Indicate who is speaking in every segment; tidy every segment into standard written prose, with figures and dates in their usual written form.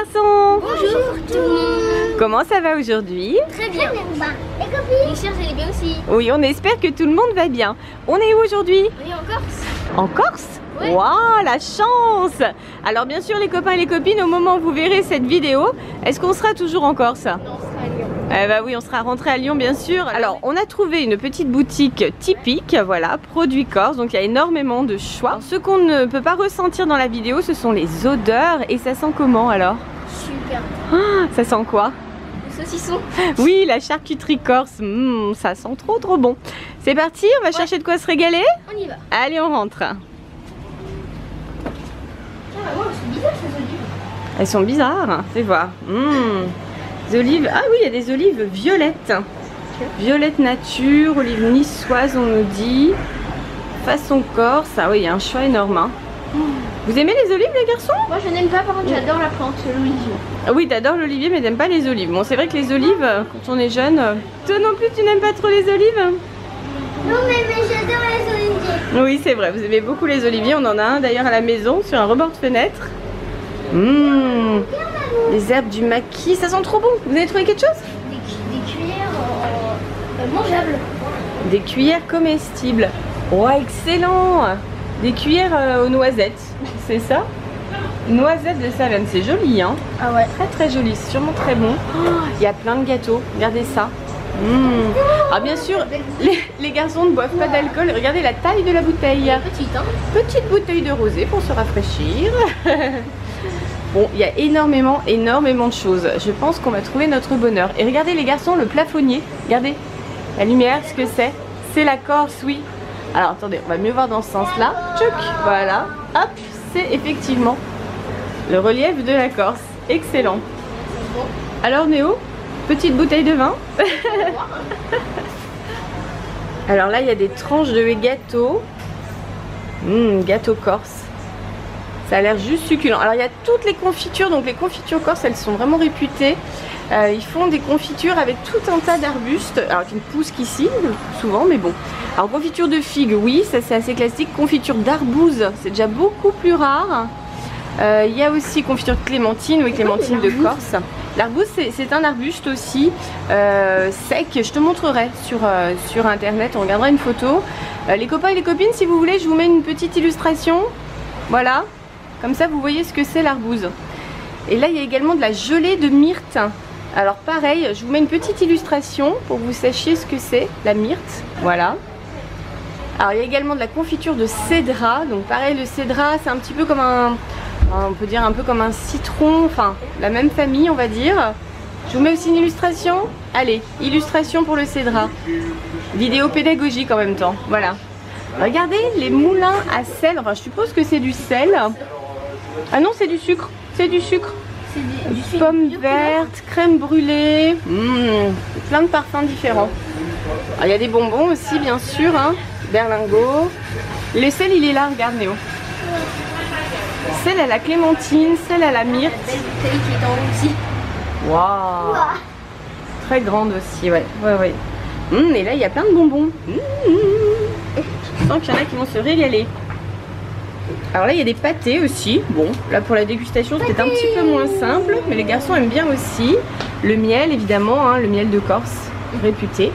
Speaker 1: garçons.
Speaker 2: Bonjour tout le monde.
Speaker 1: Comment ça va aujourd'hui?
Speaker 2: Très bien. Les chers, vous allez bien aussi?
Speaker 1: Oui, on espère que tout le monde va bien. On est où aujourd'hui?
Speaker 2: On est en Corse.
Speaker 1: En Corse?
Speaker 2: Ouais.
Speaker 1: Waouh, la chance! Alors bien sûr les copains et les copines, au moment où vous verrez cette vidéo, est-ce qu'on sera toujours en Corse?
Speaker 2: Non, on sera à Lyon.
Speaker 1: Bah oui, on sera rentré à Lyon bien sûr. Alors on a trouvé une petite boutique typique, voilà, produits corse, donc il y a énormément de choix. Alors, ce qu'on ne peut pas ressentir dans la vidéo, ce sont les odeurs. Et ça sent comment alors?
Speaker 2: Super.
Speaker 1: Ah, ça sent quoi?
Speaker 2: Le saucisson.
Speaker 1: Oui, la charcuterie corse, ça sent trop bon. C'est parti, on va chercher de quoi se régaler?
Speaker 2: On y va.
Speaker 1: Allez, on rentre.
Speaker 2: C'est bizarre ces olives.
Speaker 1: Elles sont bizarres, fais voir. Des olives, ah oui, il y a des olives violettes. Violette nature, olives niçoises, on nous dit. Façon corse, ah oui, il y a un choix énorme. Hein. Vous aimez les olives, les garçons?
Speaker 2: Moi je n'aime pas, par contre j'adore la plante, l'olivier.
Speaker 1: Ah oui, t'adores l'olivier, mais t'aimes pas les olives. Bon, c'est vrai que les olives, quand on est jeune... Toi non plus, tu n'aimes pas trop les olives?
Speaker 2: Non mais j'adore les oliviers.
Speaker 1: Oui, c'est vrai, vous aimez beaucoup les oliviers. On en a un d'ailleurs à la maison, sur un rebord de fenêtre. Les herbes du maquis, ça sent trop bon. Vous avez trouvé quelque chose?
Speaker 2: Des cuillères mangeables.
Speaker 1: Des cuillères comestibles. Oh, excellent! Des cuillères aux noisettes, c'est ça? Noisettes de Salerne, c'est joli, hein?
Speaker 2: Ah ouais.
Speaker 1: Très joli, c'est sûrement très bon. Il y a plein de gâteaux, regardez ça. Ah bien sûr, les garçons ne boivent pas d'alcool. Regardez la taille de la bouteille.
Speaker 2: Petite, hein?
Speaker 1: Petite bouteille de rosé pour se rafraîchir. Bon, il y a énormément de choses. Je pense qu'on va trouver notre bonheur. Et regardez les garçons, le plafonnier. Regardez la lumière, ce que c'est. C'est la Corse, oui. Alors attendez, on va mieux voir dans ce sens-là. Tchouk, voilà. Hop, c'est effectivement le relief de la Corse. Excellent. Alors Néo, petite bouteille de vin. Alors là, il y a des tranches de gâteaux. Gâteau corse. Ça a l'air juste succulent. Alors il y a toutes les confitures, donc les confitures corse, elles sont vraiment réputées. Ils font des confitures avec tout un tas d'arbustes, alors qui ne poussent qu'ici, souvent, mais bon. Alors confiture de figues, oui, ça c'est assez classique. Confiture d'arbouze, c'est déjà beaucoup plus rare. Il y a aussi confiture de clémentine, oui, clémentine de Corse. L'arbouze, c'est un arbuste aussi, sec. Je te montrerai sur internet, on regardera une photo. Les copains et les copines, si vous voulez, je vous mets une petite illustration. Voilà, comme ça vous voyez ce que c'est l'arbouze. Et là, il y a également de la gelée de myrte. Alors pareil, je vous mets une petite illustration pour que vous sachiez ce que c'est, la myrte. Voilà. Alors il y a également de la confiture de cédra. Donc pareil, le cédra, c'est un petit peu comme on peut dire un peu comme un citron, enfin la même famille on va dire. Je vous mets aussi une illustration. Allez, illustration pour le cédra. Vidéo pédagogique en même temps, voilà. Regardez les moulins à sel, enfin je suppose que c'est du sel. Ah non, c'est du sucre, c'est du sucre.
Speaker 2: C'est du
Speaker 1: Pommes vertes, crème brûlée, plein de parfums différents. Alors, il y a des bonbons aussi bien sûr, hein. Berlingot. Le sel il est là, regarde Néo. Celle à la clémentine, celle à la myrte.
Speaker 2: belle bouteille qui est en haut aussi.
Speaker 1: Waouh. Très grande aussi, ouais. Et là il y a plein de bonbons. Je sens qu'il y en a qui vont se régaler. Alors là il y a des pâtés aussi. Bon, là pour la dégustation c'est un petit peu moins simple, mais les garçons aiment bien aussi. Le miel évidemment, hein, le miel de Corse, réputé.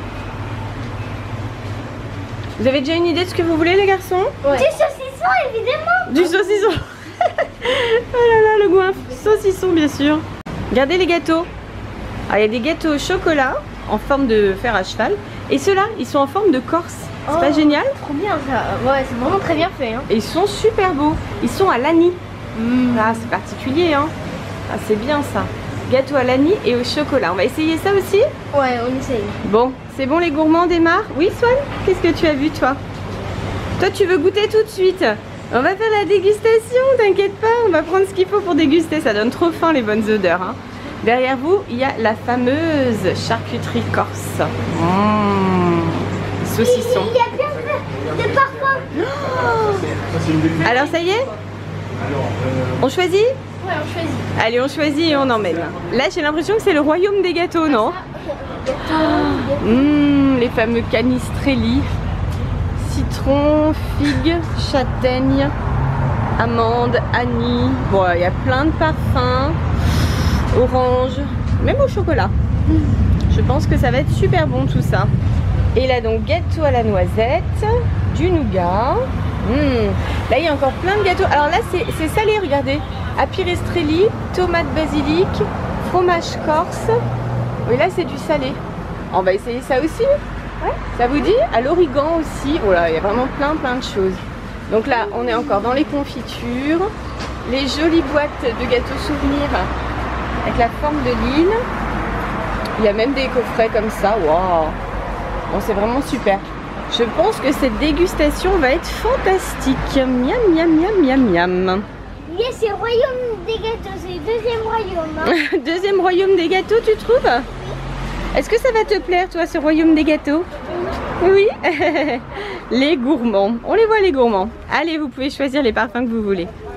Speaker 1: Vous avez déjà une idée de ce que vous voulez les garçons?
Speaker 2: Ouais. Du saucisson évidemment.
Speaker 1: Du saucisson. Oh là là, le goinfre. Saucisson bien sûr. Regardez les gâteaux. Alors il y a des gâteaux au chocolat en forme de fer à cheval. Et ceux-là, ils sont en forme de Corse. C'est pas génial?
Speaker 2: Trop bien ça. Ouais, c'est vraiment très bien fait. Hein.
Speaker 1: Et ils sont super beaux. Ils sont à l'anis. Ah, c'est particulier, hein. Ah, c'est bien ça. Gâteau à l'anis et au chocolat. On va essayer ça aussi?
Speaker 2: Ouais, on essaye.
Speaker 1: Bon, c'est bon, les gourmands démarrent? Oui, Swan? Qu'est-ce que tu as vu, toi? Toi, tu veux goûter tout de suite? On va faire la dégustation, t'inquiète pas. On va prendre ce qu'il faut pour déguster. Ça donne trop faim, les bonnes odeurs, hein. Derrière vous, il y a la fameuse charcuterie corse. Saucisson.
Speaker 2: Il y a plein de parfums.
Speaker 1: Oh. Alors ça y est? On choisit?
Speaker 2: Ouais, on choisit.
Speaker 1: Allez, on choisit et on emmène. Là, j'ai l'impression que c'est le royaume des gâteaux, non? Les fameux canistrelli. Citron, figue, châtaigne, amande, anis. Bon, il y a plein de parfums. orange, même au chocolat. Je pense que ça va être super bon tout ça. Et là donc gâteau à la noisette, du nougat. Là il y a encore plein de gâteaux. Alors là c'est salé, regardez. Apirestrelli, tomate basilic, fromage corse. Oui là c'est du salé. On va essayer ça aussi. Ouais. Ça vous dit? À l'origan aussi. Oh là, il y a vraiment plein de choses. Donc là on est encore dans les confitures. Les jolies boîtes de gâteaux souvenirs avec la forme de l'île. Il y a même des coffrets comme ça. Waouh! Bon, c'est vraiment super. Je pense que cette dégustation va être fantastique. Miam, miam, miam, miam, miam.
Speaker 2: Yes, c'est le royaume des gâteaux, c'est le deuxième royaume. Hein.
Speaker 1: Deuxième royaume des gâteaux, tu trouves? Est-ce que ça va te plaire, toi, ce royaume des gâteaux? Oui. Les gourmands. On les voit, les gourmands. Allez, vous pouvez choisir les parfums que vous voulez.